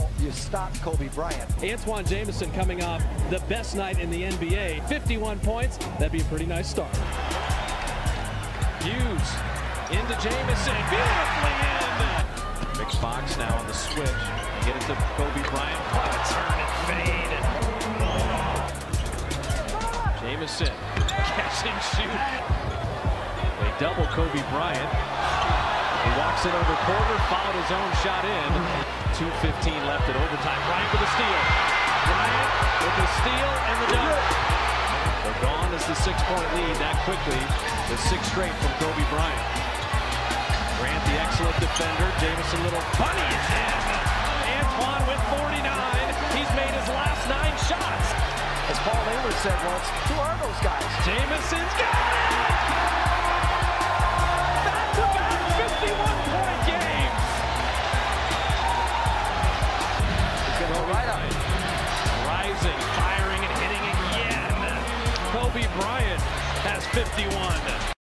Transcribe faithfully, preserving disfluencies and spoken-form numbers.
you stop Kobe Bryant. Antawn Jamison coming off the best night in the N B A. fifty-one points. That'd be a pretty nice start. Hughes into Jamison. Beautifully in. Big Fox now on the switch. Get it to Kobe Bryant. What a turn and fade. Jamison catch and shoot. They double Kobe Bryant. He walks it over Porter, fouled his own shot in. two fifteen left at overtime. Bryant with a steal. Bryant with the steal and the dunk. They're gone as the six-point lead that quickly. The six straight from Kobe Bryant. Grant, the excellent defender. Jamison, little bunny is in. Antawn with forty-nine. He's made his last nine shots. As Paul Taylor said once, who are those guys? Jamison's got it! Back-to-back fifty-one point games. He's going to go right up. Rising, firing, and hitting again. Kobe Bryant has fifty-one.